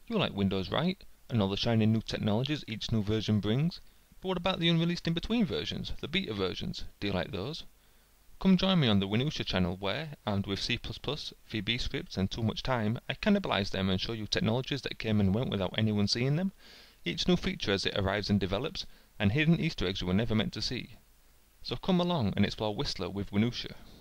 You like Windows, right? And all the shiny new technologies each new version brings. But what about the unreleased in-between versions, the beta versions? Do you like those? Come join me on the Winutiae channel where, armed with C++, VBScript and too much time, I cannibalize them and show you technologies that came and went without anyone seeing them, each new feature as it arrives and develops, and hidden Easter eggs you were never meant to see. So come along and explore Whistler with Winutiae.